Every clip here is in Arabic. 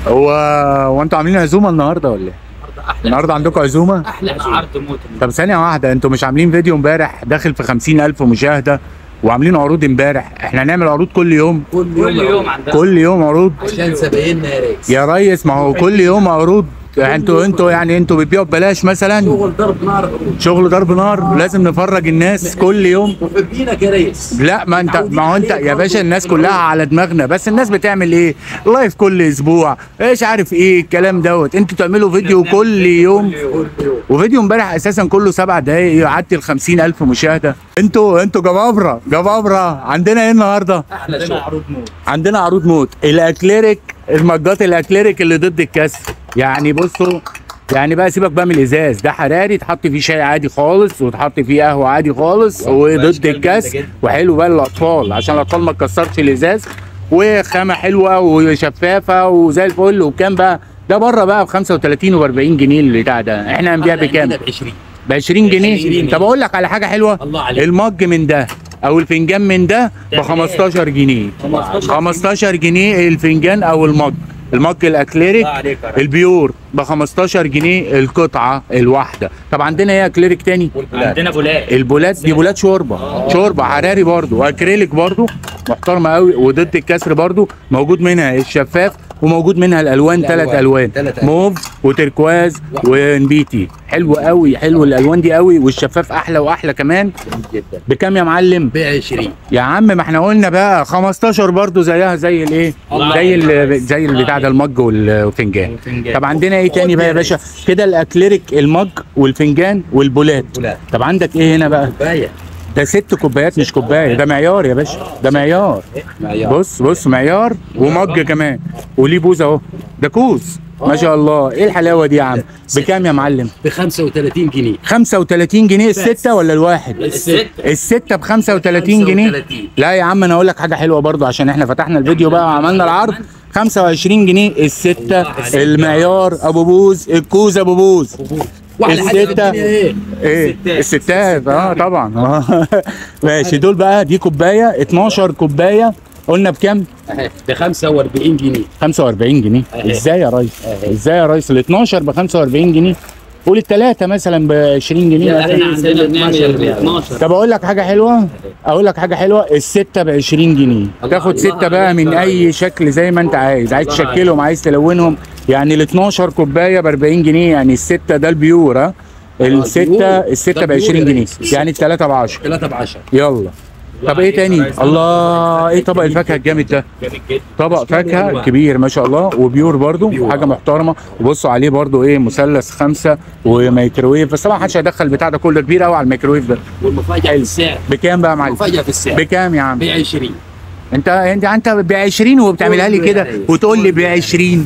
هو انتوا عاملين عزومه النهارده ولا ايه؟ النهارده عندكم عزومه؟ احلى عرض موت. طب ثانيه واحده، انتوا مش عاملين فيديو امبارح داخل في 50,000 مشاهده وعاملين عروض امبارح؟ احنا هنعمل عروض كل يوم. كل يوم عندنا، كل يوم عروض عشان زبايننا يا ريس. يا ريس، ما هو كل يوم عروض. انتوا يعني انتوا بتبيعوا ببلاش مثلا؟ شغل ضرب نار. شغل ضرب نار، لازم نفرج الناس كل يوم. محبينك يا ريس. لا ما هو انت يا باشا الناس كلها على دماغنا، بس الناس بتعمل ايه؟ لايف كل اسبوع، ايش عارف ايه الكلام دوت. انتوا تعملوا فيديو كل يوم، وفيديو امبارح اساسا كله 7 دقايق يعدي ال 50,000 مشاهده. انتوا جبابره. عندنا ايه النهارده؟ احلى شغل. عروض موت. عندنا عروض موت. الاكليريك، المجات الاكليريك اللي ضد الكسر. يعني بصوا، يعني بقى سيبك بقى من الازاز ده، حراري تحط فيه شاي عادي خالص وتحط فيه قهوه عادي خالص وضد الكسر، وحلو بقى للاطفال عشان الاطفال ما تكسرش الازاز، وخامه حلوه وشفافه وزي الفل. وكام بقى ده بره بقى ب 35 و 40 جنيه البتاع ده، احنا هنبيع بكام؟ ب 20 جنيه. طب اقول لك على حاجه حلوه، المج من ده او الفنجان من ده ب 15 جنيه. 15 جنيه الفنجان او المج الاكليريك البيور ب 15 جنيه القطعه الواحده. طب عندنا ايه اكليريك تاني؟ عندنا بولات. البولات دي بولات شوربه حراري برضو، واكريليك برضو محترمه قوي وضد الكسر برضو. موجود منها الشفاف وموجود منها الالوان، 3 الوان، موف وتركواز ونبيتي. حلو قوي، حلو الالوان دي قوي، والشفاف احلى واحلى كمان. بكام يا معلم؟ ب 20 يا عم. ما احنا قلنا بقى 15 برضو زيها زي الايه؟ زي البتاع ده، المج والفنجان. طب عندنا ايه تاني بقى يا باشا؟ كده الاكليريك، المج والفنجان والبولات. طب عندك ايه هنا بقى؟ ده 6 كوبايات مش كوبايه، ده معيار يا باشا، ده معيار. بص معيار ومج كمان، وليه بوز اهو، ده كوز ما شاء الله. ايه الحلاوه دي يا عم؟ بكام يا معلم؟ ب 35 جنيه. 35 جنيه الستة ولا الواحد؟ الستة ب 35 جنيه. لا يا عم، انا اقول لك حاجه حلوه برضو، عشان احنا فتحنا الفيديو بقى وعملنا العرض. 25 جنيه الستة، المعيار ابو بوز، الكوز ابو بوز. الستة ايه؟ الستات طبعا. ماشي. دول بقى دي كوبايه، 12 كوبايه قلنا بكام؟ ب 45 جنيه. 45 جنيه؟ ازاي يا ريس؟ ازاي يا ريس؟ ال 12 ب 45 جنيه، قول الثلاثة مثلا ب 20 جنيه. طب اقول لك حاجة حلوة، الستة ب 20 جنيه، تاخد 6 بقى من أي شكل زي ما أنت عايز تشكلهم، عايز تلونهم. يعني ال 12 كوباية ب 40 جنيه، يعني الستة ده البيور. ها، الستة ب 20 جنيه، يعني الثلاثة ب 10. 3 ب 10. يلا. طب ايه تاني؟ الله، ايه طبق الفاكهه الجامد ده؟ طبق فاكهه كبير ما شاء الله، وبيور برضو، وحاجه محترمه. وبصوا عليه برضو ايه، مثلث 5 وميكروويف، بس طبعا محدش هيدخل البتاع ده كله، كبير قوي على الميكروويف ده. والمفاجاه في السعر. بكام بقى يا معلم؟ المفاجاه في السعر بكام يا عم؟ ب 20. انت ب 20 وبتعملها لي كده وتقول لي ب 20.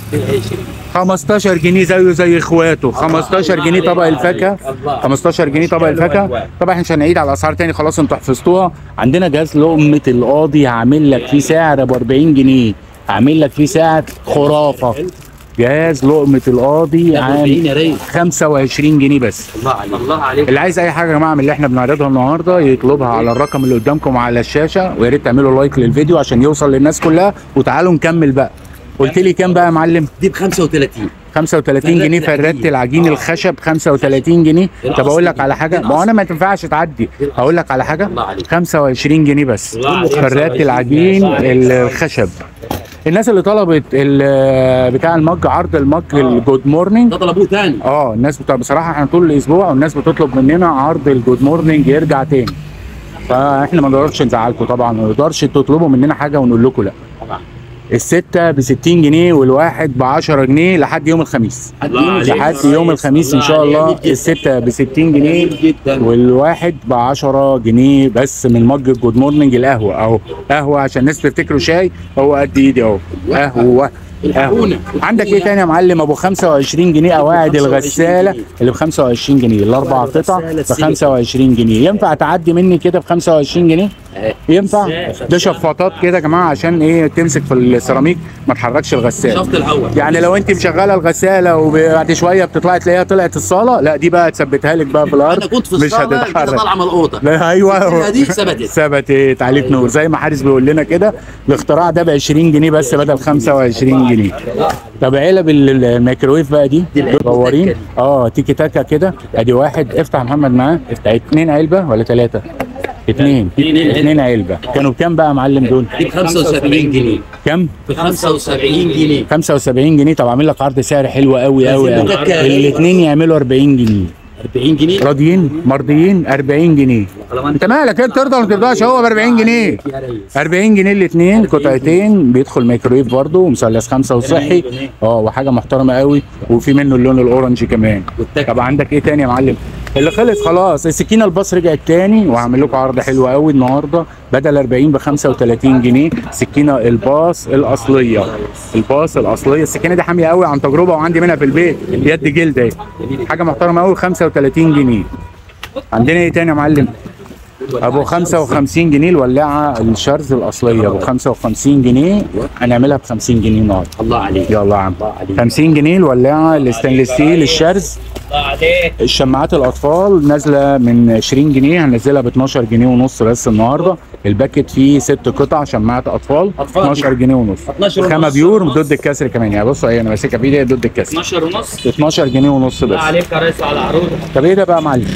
15 جنيه زي اخواته. 15 جنيه طبق الفاكهه، 15 جنيه طبق الفاكهه. طبعا احنا مش هنعيد على الاسعار تاني، خلاص انتوا حفظتوها. عندنا جهاز لقمه القاضي، هعمل لك فيه سعر ب 40 جنيه، هعمل لك فيه سعر خرافه. جهاز لقمه القاضي عامل 25 جنيه بس. الله عليك. اللي عايز اي حاجه يا جماعه من اللي احنا بنعرضها النهارده يطلبها على الرقم اللي قدامكم على الشاشه، ويا ريت تعملوا لايك للفيديو عشان يوصل للناس كلها. وتعالوا نكمل بقى. قلت لي كام بقى يا معلم؟ دي ب 35. 35 جنيه فرات العجين الخشب 35 جنيه. طب اقول لك على حاجه، ما هو انا ما تنفعش تعدي، هقول لك على حاجه، 25 جنيه بس فرات العجين الخشب. الناس اللي طلبت بتاع المج، عرض المج الجود مورنينج ده طلبوه تاني. الناس بصراحه احنا طول الاسبوع والناس بتطلب مننا عرض الجود مورنينج يرجع تاني، فاحنا ما نقدرش نزعلكم طبعا، ما نقدرش تطلبوا مننا حاجه ونقول لكم لا. الستة ب 60 جنيه والواحد ب 10 جنيه لحد يوم الخميس. لحد يوم الخميس ان شاء الله. الستة ب 60 جنيه والواحد ب 10 جنيه بس من مج الجود مورنينج القهوة اهو. قهوة عشان الناس تفتكروا شاي، هو قد ايدي اهو. قهوة. عندك ايه تاني يا معلم؟ ابو 25 جنيه قواعد الغسالة اللي ب 25 جنيه، الاربع قطع ب 25 جنيه. ينفع تعدي مني كده ب 25 جنيه؟ ينفع؟ ده شفاطات كده يا جماعه عشان ايه؟ تمسك في السيراميك ما تحركش الغساله. شفط الاول. يعني لو انت مشغله الغساله وبعد شويه بتطلعي تلاقيها طلعت الصاله، لا دي بقى تثبتها لك بقى في الارض. انا كنت في مش هتتحرك. طالعه من الاوضه. لا ايوه دي ثبتت عليك نور. زي ما حارس بيقول لنا كده، الاختراع ده ب 20 جنيه بس بدل 25 جنيه. طب علب الميكرويف بقى دي مدورين تيكي تاكا كده. ادي واحد، افتح محمد معاه. 2 علبه ولا 3؟ 2 علبه. كانوا بكام بقى يا معلم دول؟ ب 75 جنيه. كام؟ ب 75 جنيه. 75 جنيه. طب عامل لك عرض سعر حلو قوي قوي قوي. الاثنين يعملوا 40 جنيه. 40 جنيه راضيين مرضيين. 40 جنيه. انت مالك؟ انت ترضى ولا ما ترضاش؟ هو ب 40 جنيه. 40 جنيه الاثنين، قطعتين، بيدخل ميكرويف برضه، ومثلث 5 وصحي. وحاجه محترمه قوي، وفي منه اللون الاورنج كمان. طب عندك ايه تاني يا معلم؟ اللي خلص خلاص. السكينه الباص رجعت تاني، وهعمل لكم عرض حلو قوي النهارده. بدل 40 ب 35 جنيه. سكينه الباص الاصليه. الباص الاصليه. السكينه دي حاميه قوي عن تجربه، وعندي منها في البيت يد جلد اهي. حاجه محترمه قوي. 35 جنيه. عندنا ايه تاني يا معلم؟ ابو 55 جنيه الولاعه الشرز الاصليه ابو 55 جنيه. هنعملها ب 50 جنيه النهارده. الله عليك. يلا يا عم. 50 جنيه الولاعه الستانلس ستيل الشرز. الله عليك. الشماعات الاطفال نازله من 20 جنيه، هننزلها ب 12 جنيه ونص بس النهارده. الباكت فيه 6 قطع شماعات اطفال 12 جنيه ونص. خامه بيور ضد الكسر كمان. يعني بصوا اهي انا ماسكها بايدي ضد الكسر. 12 ونص. 12 جنيه ونص الله بس. عليك يا ريس على عروض. طب ايه ده بقى يا معلم؟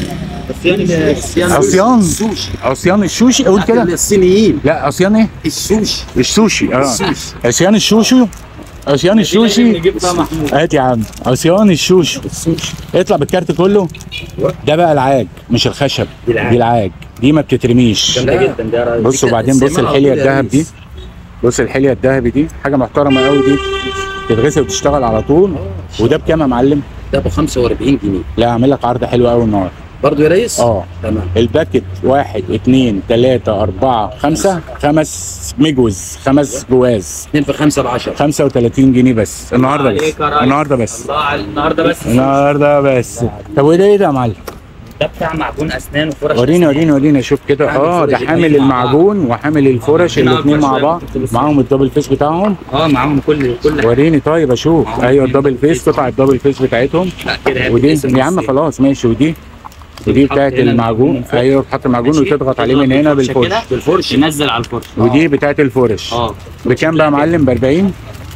عصيان. عصيان الشوشي. قول كده. الصينيين. لا عصيان ايه؟ السوشي. السوشي. عصيان الشوشي. عصيان الشوشي. نجيب بقى محمود. هات يا عم. عصيان الشوشي. اطلع بالكارت كله. ده بقى العاج مش الخشب. دي العاج. دي ما بتترميش. جامده جدا ده يا ريس. بص وبعدين بص الحليه الذهب دي. بص الحليه الذهبي دي حاجه محترمه قوي دي. تتغسل وتشتغل على طول. وده بكام يا معلم؟ ده ب 45 جنيه. لا اعمل لك عرض حلو قوي النهارده. برضه يا ريس؟ تمام. الباكت 1 2 3 4 5 5 مجوز 5 جواز. 2 في 5 ب 10. 35 جنيه بس النهارده بس. النهارده بس. النهارده بس. النهارده بس. طب وايه ده ايه ده يا معلم؟ ده بتاع معجون اسنان وفرش. وريني شوف كده. ده حامل المعجون وحامل الفرش الاثنين مع بعض. معاهم الدبل فيس بتاعهم. معاهم كل وريني طيب اشوف. ايوه الدبل فيس، قطع الدبل فيس بتاعتهم. ودي يا عم خلاص ماشي. ودي بتاعت المعجون. ايوه بتحط المعجون وتضغط عليه من هنا بالفرش ينزل على الفرش. ودي بتاعت الفرش. بكام بقى يا معلم؟ ب 40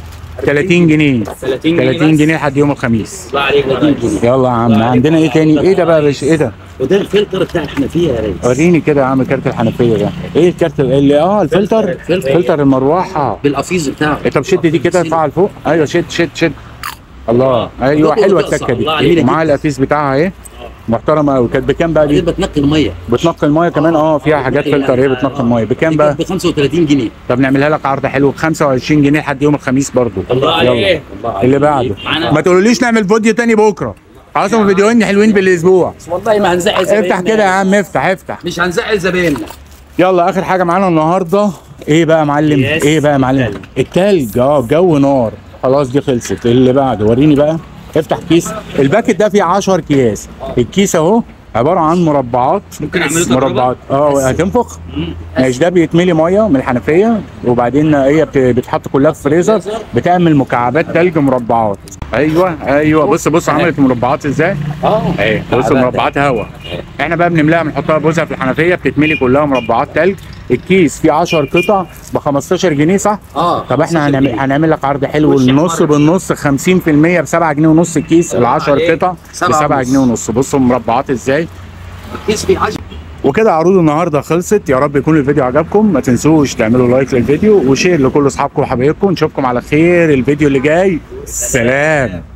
30 جنيه. 30 جنيه لحد يوم الخميس. الله عليك. 30 جنيه. يلا يا عم. عندنا ايه تاني؟ ايه ده بقى يا باشا؟ ايه ده؟ وده الفلتر بتاع الحنفيه يا ريس. وريني كده يا عم كارت الحنفيه ده. ايه الكارت اللي الفلتر؟ فلتر المروحه بالقفيز بتاعه. طب شد دي كده ارفعها لفوق. ايوه شد. الله. ايوه حلوه التكه دي. ومعاها القفيز بتاعها اهي. محترمه قوي. كانت بكام بقى دي؟ بتنقي الميه. بتنقي الميه كمان. فيها حاجات فلتر ايه بتنقي الميه. بكام بقى؟ ب 35 جنيه. طب نعملها لك عرض حلو ب 25 جنيه لحد يوم الخميس برضو. الله عليك. اللي بعده. ما تقولوليش نعمل فيديو تاني بكره. عايزهم فيديوهين حلوين بالاسبوع. والله ما هنزعل زبايننا. افتح كده يا عم. افتح. مش هنزعل زبايننا. يلا اخر حاجه معانا النهارده. ايه بقى يا معلم؟ ايه بقى يا معلم؟ التلج. جو نار. خلاص دي خلصت. اللي بعده وريني بقى. افتح كيس. الباكت ده فيه 10 اكياس. الكيس اهو عباره عن مربعات. ممكن اعمله مربعات. هتنفخ. ماشي. ده بيتملي ميه من الحنفيه، وبعدين هي بتحط كلها في فريزر. بتعمل مكعبات تلج مربعات. ايوه بص عملت مربعات ازاي. اهي بص مربعات هواء. احنا بقى بنملاها بنحطها بوزها في الحنفيه، بتتملي كلها مربعات تلج. الكيس فيه 10 قطع ب 15 جنيه صح؟ طب احنا هنعمل لك عرض حلو. النص بالنص 50% ب 7 جنيه ونص الكيس. ال 10 قطع ب 7 جنيه ونص. بصوا مربعات ازاي. الكيس فيه 10. وكده عروض النهارده خلصت. يا رب يكون الفيديو عجبكم. ما تنسوش تعملوا لايك للفيديو وشير لكل اصحابكم وحبايبكم. نشوفكم على خير الفيديو اللي جاي. سلام.